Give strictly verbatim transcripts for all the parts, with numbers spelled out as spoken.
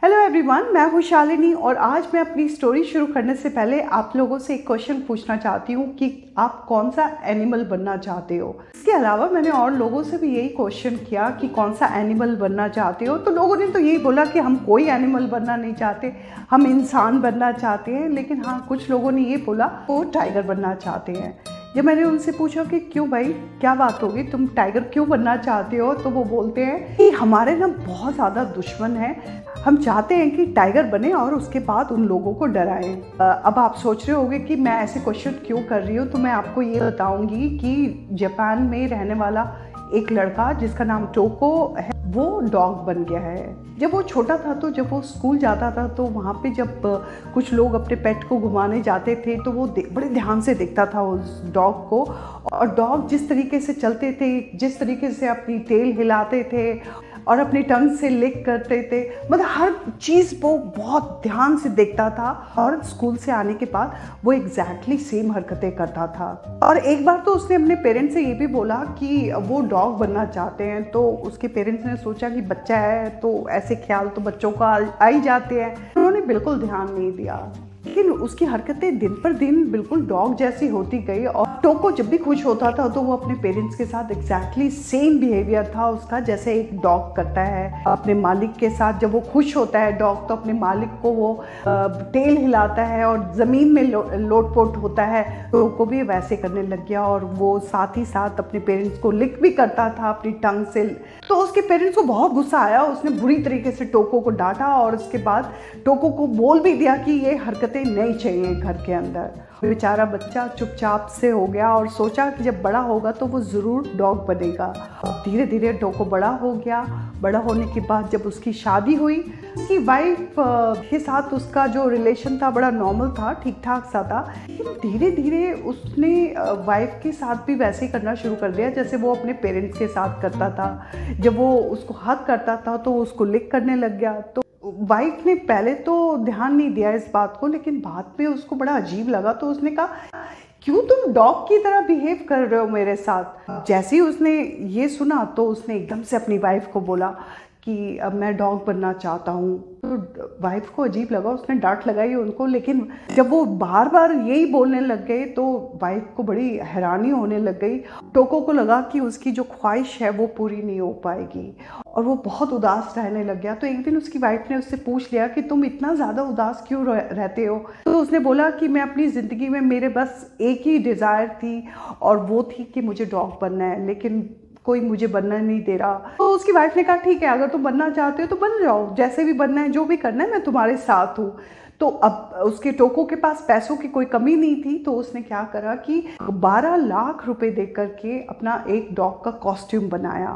Hello everyone, मैं हूँ शालिनी और आज मैं अपनी स्टोरी शुरू करने से पहले आप लोगों से एक क्वेश्चन पूछना चाहती हूँ कि आप कौन सा एनिमल बनना चाहते हो। इसके अलावा मैंने और लोगों से भी यही क्वेश्चन किया कि कौन सा एनिमल बनना चाहते हो, तो लोगों ने तो यही बोला कि हम कोई एनिमल बनना नहीं चाहते, हम इंसान बनना चाहते हैं। लेकिन हाँ, कुछ लोगों ने ये बोला वो टाइगर बनना चाहते हैं। जब मैंने उनसे पूछा कि क्यों भाई, क्या बात होगी, तुम टाइगर क्यों बनना चाहते हो, तो वो बोलते हैं कि हमारे ना बहुत ज़्यादा दुश्मन हैं, हम चाहते हैं कि टाइगर बने और उसके बाद उन लोगों को डराएं। अब आप सोच रहे होंगे कि मैं ऐसे क्वेश्चन क्यों कर रही हूँ, तो मैं आपको ये बताऊंगी कि जापान में रहने वाला एक लड़का जिसका नाम टोको है, वो डॉग बन गया है। जब वो छोटा था तो जब वो स्कूल जाता था तो वहाँ पे जब कुछ लोग अपने पेट को घुमाने जाते थे तो वो बड़े ध्यान से देखता था उस डॉग को, और डॉग जिस तरीके से चलते थे, जिस तरीके से अपनी टेल हिलाते थे और अपनी टंग से लिक करते थे, मतलब हर चीज़ वो बहुत ध्यान से देखता था। और स्कूल से आने के बाद वो एग्जैक्टली सेम हरकतें करता था। और एक बार तो उसने अपने पेरेंट्स से ये भी बोला कि वो डॉग बनना चाहते हैं, तो उसके पेरेंट्स ने सोचा कि बच्चा है तो ऐसे ख्याल तो बच्चों को आ ही जाते हैं, उन्होंने बिल्कुल ध्यान नहीं दिया। लेकिन उसकी हरकतें दिन पर दिन बिल्कुल डॉग जैसी होती गई और टोको जब भी खुश होता था तो वो अपने पेरेंट्स के साथ एग्जैक्टली सेम बिहेवियर था उसका, जैसे एक डॉग करता है अपने मालिक के साथ। जब वो खुश होता है डॉग तो अपने मालिक को वो टेल हिलाता है, और ज़मीन में लो, लोटपोट होता है, टोको भी वैसे करने लग गया। और वो साथ ही साथ अपने पेरेंट्स को लिक भी करता था अपनी टंग से। तो उसके पेरेंट्स को बहुत गुस्सा आया, उसने बुरी तरीके से टोको को डांटा और उसके बाद टोको को बोल भी दिया कि ये हरकत नहीं चाहिए घर के अंदर। बेचारा बच्चा चुपचाप से हो गया और सोचा कि जब बड़ा होगा तो वो ज़रूर डॉग बनेगा। धीरे धीरे टोको बड़ा हो गया। बड़ा होने के बाद जब उसकी शादी हुई, उसकी वाइफ के साथ उसका जो रिलेशन था बड़ा नॉर्मल था, ठीक ठाक सा था। लेकिन धीरे धीरे उसने वाइफ के साथ भी वैसे ही करना शुरू कर दिया जैसे वो अपने पेरेंट्स के साथ करता था। जब वो उसको हक करता था तो उसको लिक करने लग गया। तो वाइफ ने पहले तो ध्यान नहीं दिया इस बात को, लेकिन बाद में उसको बड़ा अजीब लगा, तो उसने कहा क्यों तुम डॉग की तरह बिहेव कर रहे हो मेरे साथ। जैसे ही उसने ये सुना तो उसने एकदम से अपनी वाइफ को बोला कि अब मैं डॉग बनना चाहता हूँ। तो वाइफ को अजीब लगा, उसने डांट लगाई उनको। लेकिन जब वो बार बार यही बोलने लग गए तो वाइफ को बड़ी हैरानी होने लग गई। टोको को लगा कि उसकी जो ख्वाहिश है वो पूरी नहीं हो पाएगी और वो बहुत उदास रहने लग गया। तो एक दिन उसकी वाइफ ने उससे पूछ लिया कि तुम इतना ज़्यादा उदास क्यों रहते हो। तो उसने बोला कि मैं अपनी ज़िंदगी में मेरे बस एक ही डिज़ायर थी और वो थी कि मुझे डॉग बनना है, लेकिन कोई मुझे बनना नहीं दे रहा। तो उसकी वाइफ ने कहा ठीक है, अगर तुम बनना चाहते हो तो बन जाओ, जैसे भी बनना है, जो भी करना है, मैं तुम्हारे साथ हूँ। तो अब उसके टोको के पास पैसों की कोई कमी नहीं थी, तो उसने क्या करा कि बारह लाख रुपए दे करके अपना एक डॉग का कॉस्ट्यूम बनाया।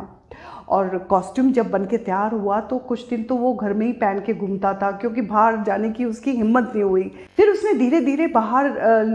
और कॉस्ट्यूम जब बन के तैयार हुआ तो कुछ दिन तो वो घर में ही पहन के घूमता था, क्योंकि बाहर जाने की उसकी हिम्मत नहीं हुई। फिर उसने धीरे धीरे बाहर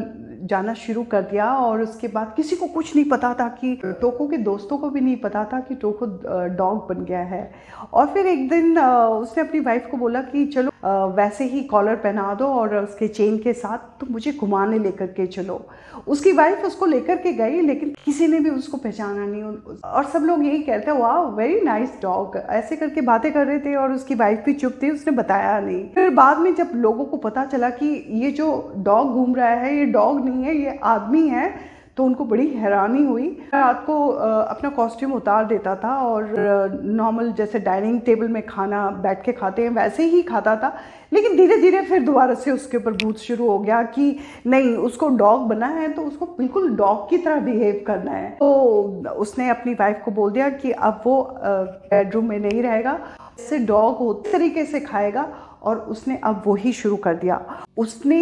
जाना शुरू कर दिया और उसके बाद किसी को कुछ नहीं पता था कि टोको के दोस्तों को भी नहीं पता था कि टोको डॉग बन गया है। और फिर एक दिन उसने अपनी वाइफ को बोला कि चलो वैसे ही कॉलर पहना दो और उसके चेन के साथ तो मुझे घुमाने लेकर के चलो। उसकी वाइफ उसको लेकर के गई, लेकिन किसी ने भी उसको पहचाना नहीं और सब लोग यही कहते हैं वाह वेरी नाइस डॉग, ऐसे करके बातें कर रहे थे और उसकी वाइफ भी चुप थी, उसने बताया नहीं। फिर बाद में जब लोगों को पता चला कि ये जो डॉग घूम रहा है ये डॉग नहीं है, ये आदमी है, तो उनको बड़ी हैरानी हुई। रात को अपना कॉस्ट्यूम उतार देता था और नॉर्मल जैसे डाइनिंग टेबल में खाना बैठ के खाते हैं वैसे ही खाता था। लेकिन धीरे धीरे फिर दोबारा से उसके ऊपर भूत शुरू हो गया कि नहीं, उसको डॉग बना है तो उसको बिल्कुल डॉग की तरह बिहेव करना है। तो उसने अपनी वाइफ को बोल दिया कि अब वो बेडरूम में नहीं रहेगा, इससे डॉग उस तरीके से खाएगा। और उसने अब वही शुरू कर दिया। उसने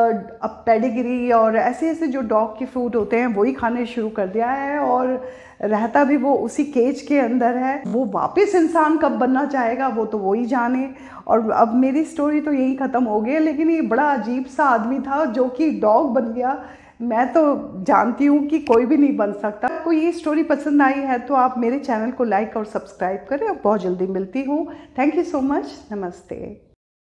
अब पेडिग्री और ऐसे ऐसे जो डॉग के फूड होते हैं वही खाने शुरू कर दिया है और रहता भी वो उसी केज के अंदर है। वो वापस इंसान कब बनना चाहेगा वो तो वही जाने। और अब मेरी स्टोरी तो यही ख़त्म हो गई, लेकिन ये बड़ा अजीब सा आदमी था जो कि डॉग बन गया। मैं तो जानती हूँ कि कोई भी नहीं बन सकता। आपको ये स्टोरी पसंद आई है तो आप मेरे चैनल को लाइक और सब्सक्राइब करें। बहुत जल्दी मिलती हूँ। Thank you so much. नमस्ते।